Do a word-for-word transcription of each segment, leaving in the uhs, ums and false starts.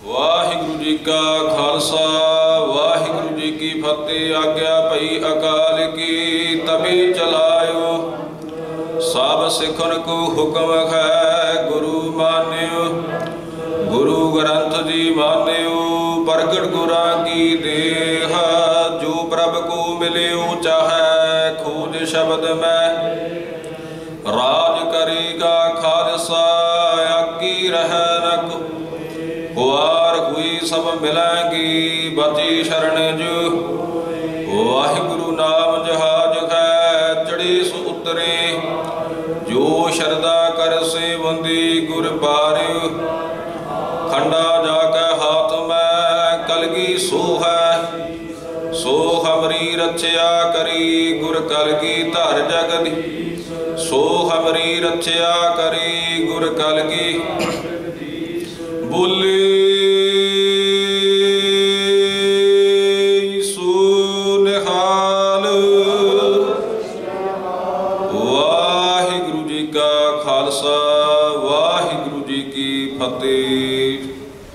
वाहिगुरु जी का खालसा वाहिगुरु जी की फतेह। आज्ञा पई अकाल की तभी चलायो, सब सिखन को हुक्म है गुरु मान्यो। गुरु ग्रंथ जी मान्यो प्रगट गुरा की देह, जो प्रभ को मिल्यो चाहे खोज शब्द में। राज करेगा खालसा आकी रह रख, कुआर हुई सब मिलेंगी बची शरण जो। वाहिगुरु नाम जहाज है चढ़े सो उतरे, जो शरदा कर से बंदी गुर पार्यो। खंडा जाके हाथ में कलगी सो है, सो हमरी रक्षा करी गुर कलगी धर जगदी। सो हमरी रक्षा करी गुर कलगी बोले सो निहाल। वाहिगुरु जी का खालसा वाहिगुरु जी की फतेह।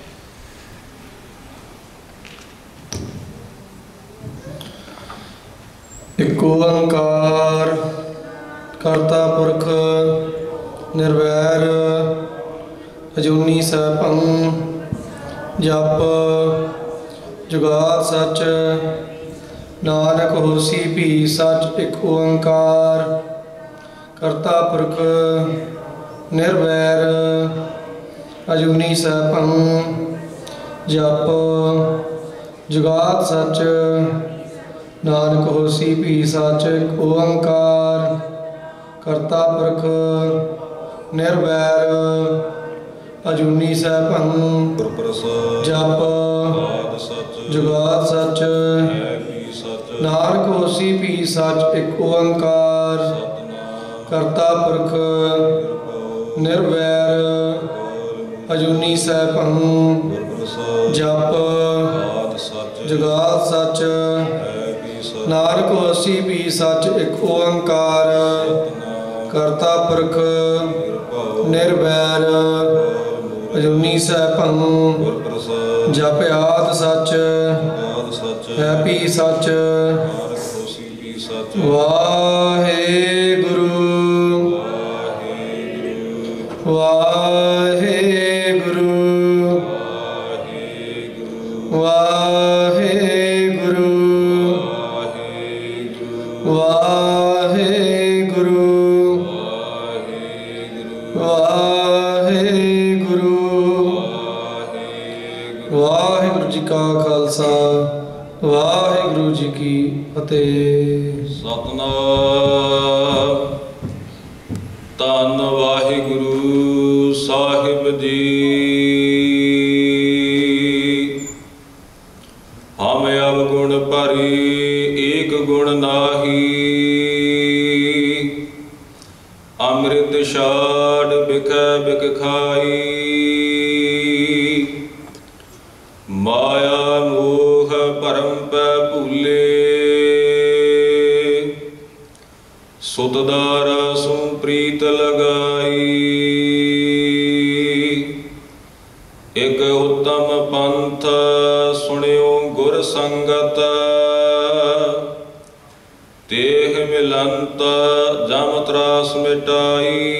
एक ओंकार करता पुरख निर्वैर अजूनी सैभं। जप जुगाद सच नानक होसी भी सच। एक ओंकार करता पुरख निर्वैर अजूनी सैभं। जप जुगाद सच नानक होसी भी सच। एक ओंकार करता पुरख निर्वैर अजूनी सैभं। जप जुगाद सच नानक होसी भी सच। एक ओंकार करता पुरख निर्वैर अजूनी सैभं। जप जुगाद सच नानक होसी भी सच। एक ओंकार करता पुरख निर्वैर अजूनी सैभं। जप आद सच है भी सच। वाहेगुरु वाहेगुरु वाहेगुरु वाहेगुरु वाहेगुरु। वाहिगुरु जी का खालसा वाहिगुरु जी की फतेह। सतनाम धन वाहिगुरु साहिब जी। हम अवगुण भरी एक गुण नाही, अमृत छाड़ बिख बिख खाई। माया मोह भरम पै भूले, सुतदारा सु प्रीत लगाई। एक उत्तम पंथ सुनियो गुर संगत, तेह मिलंत जम त्रास मिटाई।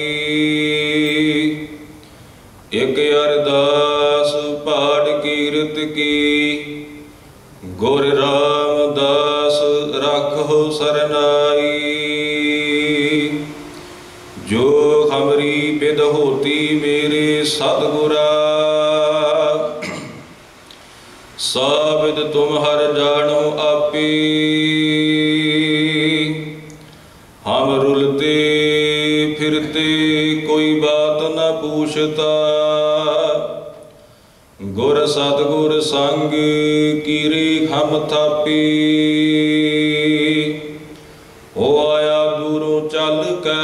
एक अरदास पहाड़ कीरत की, गुर रामदास रखो सरनाई। जो हमरी बिद होती मेरे सतगुरा, साबिद तुम हर जानो आपी। हम रुलते फिरते कोई बात न पूछता, गुर सतगुर संग कीरे हम थापी। हो आया दूरों चल के,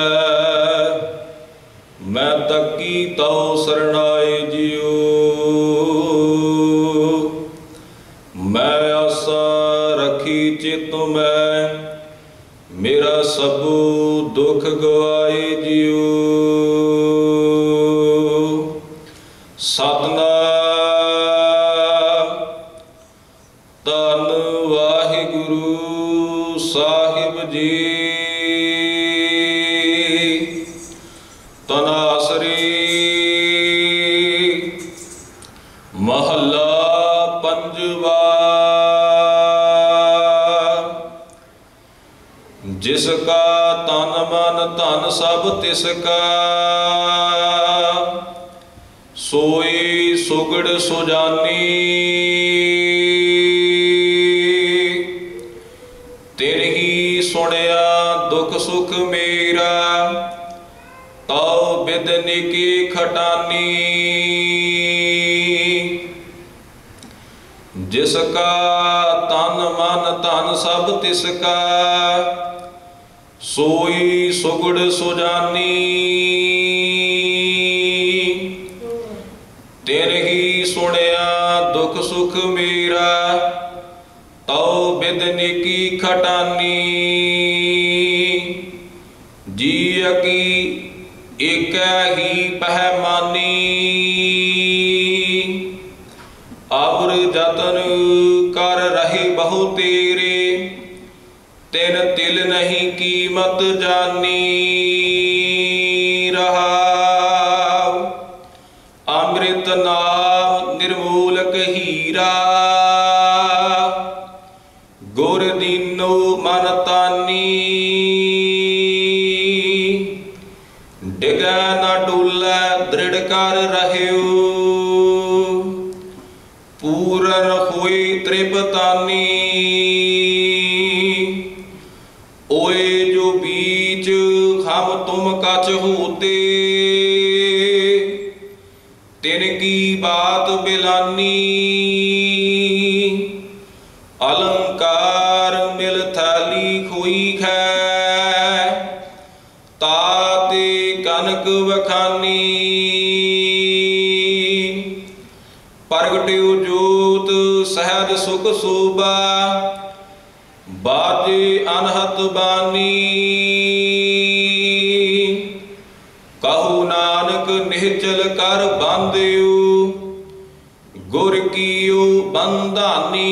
मैं तकी तो सरनाए जियो। मैं आशा रखी चित में, मेरा सबू दुख गवाए जियो। सतनाम ਮਹੱਲਾ ਪੰਜਵਾ। ਜਿਸ ਕਾ ਤਨ ਮਨ ਧਨ ਸਭ ਤਿਸ ਕਾ, ਸੋਈ ਸੁਗੜ ਸੁਜਾਨੀ। ਤਿਨਹੀ ਸੁਣਿਆ ਦੁਖ ਸੁਖ ਮੇਰਾ, ਤਉ ਬਿਦਨੀ ਕੀ ਖਟਾਨੀ। ਜਿਸ ਕਾ ਤਨ ਮਨ ਧਨ ਸਭ ਤਿਸ ਕਾ, ਸੋਈ ਸੁਗੜ ਸੁਜਾਨੀ। ਤਿਨਹੀ ਸੁਣਿਆ ਦੁਖ ਸੁਖ ਮੇਰਾ, ਤਉ ਬਿਦਨੀ ਕੀ ਖਟਾਨੀ। ਜੀਅ ਕੀ ਏਕੈ ਹੀ ਪਹਿਮਾਨੀ, ਅਬਰ ਜਤਨ ਕਰ ਰਹੇ ਬਹੁ ਤੇਰੇ। ਤਿਨ ਤਿਲ ਨਹੀਂ ਕੀਮਤ ਜਾਨੀ। ਰਹਾਉ ਅੰਮ੍ਰਿਤ ਨਾਮ ਨਿਰਮੂਲਕ ਹੀਰਾ, ਗੁਰ ਦੀਨੋ ਮਨ ਤਾਨੀ। ਡਿਗੈ ਨਾ ਡੁੱਲੈ ਦ੍ਰਿੜ ਕਰ ਰਹਿਓ, ਪੂਰਨ ਹੋਈ ਤ੍ਰਿਪਤਾਨੀ। ਓਏ ਜੋ ਬੀਚ ਹਮ ਤੁਮ ਕਛ ਹੋਤੇ, ਤਿਨ ਕੀ ਬਾਤ ਬਿਲਾਨੀ। अलंकार मिल थाली खोई है, ताते कनक वखानी। प्रगट्यो जोत सहज सुख शोभा, बाजे अनहत बानी। कहु नानक निहचल कर बांधियो, गुर कीयो बंधानी।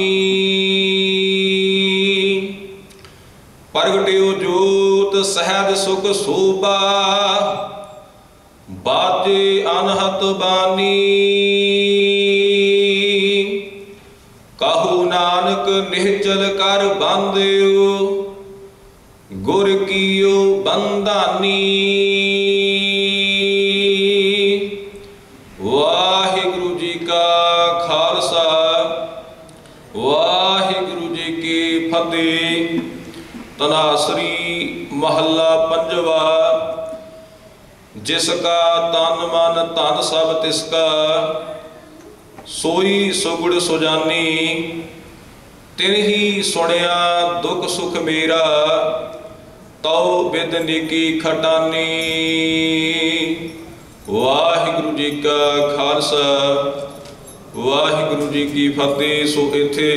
प्रगट्यो जोत सहज सुख शोभा, बाजे अनहत बानी। कहु नानक निहचल कर बांधियो, गुर कीयो बंधानी। वाहिगुरु जी का खालसा, वाहिगुरु जी की फतेह। तनासरी महला पंजवा। जिसका तन मन धन सब तिसका, सोई सुगड़ सुजानी। तिनही सुनिया दुख सुख मेरा, तौ बिदनी की खटानी। वाहिगुरु जी का खालसा, वाहिगुरु जी की फतेह। सो इत्थे